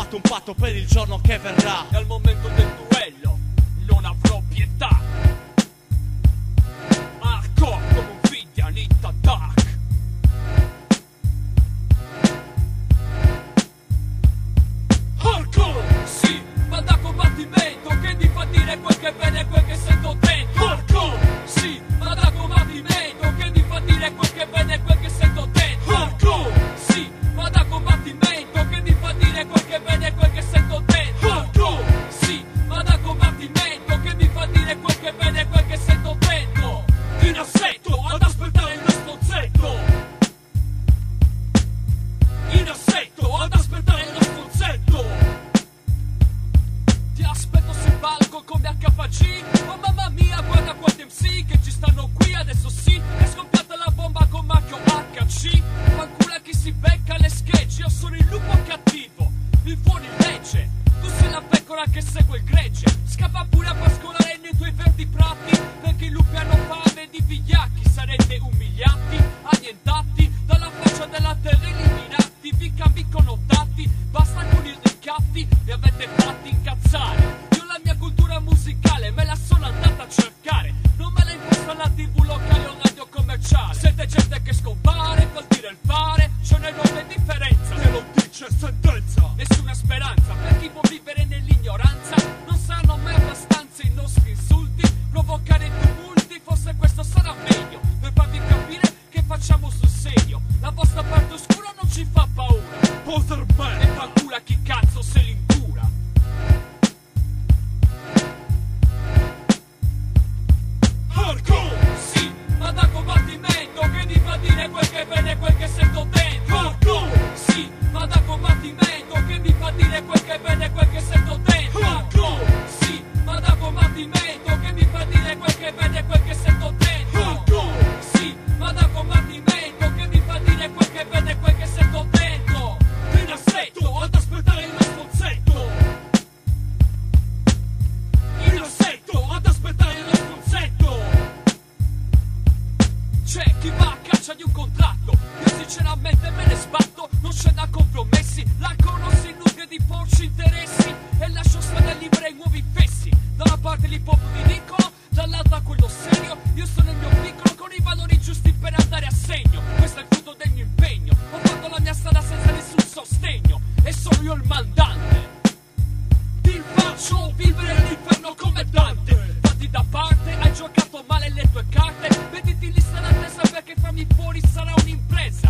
fatto un patto per il giorno che verrà, e al momento del duello non avrò pietà. Hardcore come un video Anita Dark. Hardcore, sì, ma da combattimento che mi fa dire quel che vede e quel che sento dentro. Hardcore, sì, ma da combattimento che mi fa dire quel che vede e quel che sento dentro. Hardcore, sì, ma da combattimento che mi fa dire quel che vede e quel che sento dentro. Hardcore, sì, ma da combattimento che mi fa dire quel che vede e quel che sento dentro. In assetto ad aspettare il nostro zetto. In assetto ad aspettare il nostro zetto. Ti aspetto sul palco come HFG. Oh mamma mia, guarda quanti MC che ci stanno qui. Adesso sì, è scoppiata la bomba con marchio HC. Fanculo a chi si becca le sketch. Io sono il lupo cattivo, il fuori legge. Tu sei la pecora che segue il gregge. Scappa pure a pascolare nei tuoi verdi prati, perché i lupi hanno fame di vigliacchi. Sarete umiliati, annientati dalla faccia della terra, eliminati. Vi cambi connotati, basta con i ricatti. Mi avete fatti incazzare. Io la mia cultura musicale me la sono andata a cercare. Non me la imposta la TV locale o radio commerciale. Siete gente che scompare, vuol dire il fare. C'è un'enorme differenza, te lo dice sentenza. Nessuna speranza per chi può vivere nell'ignoranza. Non saranno mai abbastanza i nostri insulti, provocare tumulti. Forse questo sarà meglio per farvi capire che facciamo sul serio. La vostra parte oscura non ci fa paura. Poserman e fanculo a chi cazzo se l'incura. Hardcore, sì, ma da combattimento che mi fa dire quel che vede e quel che sento dentro. Hardcore, sì, ma da combattimento che mi fa dire quel che vede e quel che sento dentro. Hardcore, sì, ma da combattimento che mi fa dire quel che vede e quel che sento dentro. Hardcore, sì, ma da combattimento che mi fa dire quel che vede e quel che sento dentro. In assetto ad aspettare il nostro zetto. In assetto ad aspettare il nostro zetto. C'è chi va a caccia di un contratto, io sinceramente me ne sbatto, non c'è da compromessi. La conosci nutre di porci interessi e lascio strada libera ai nuovi fessi. Da una parte l'hip hop ridicolo, dall'altra quello serio. Io sono il mio piccolo con i valori giusti per andare a segno. Questo è il frutto del mio impegno. Ho fatto la mia strada senza nessun sostegno e sono io il mandante. Ti faccio vivere l'inferno come Dante. Fatti da parte, hai giocato male le tue carte. Mettiti in lista d'attesa perché farmi fuori sarà un'impresa.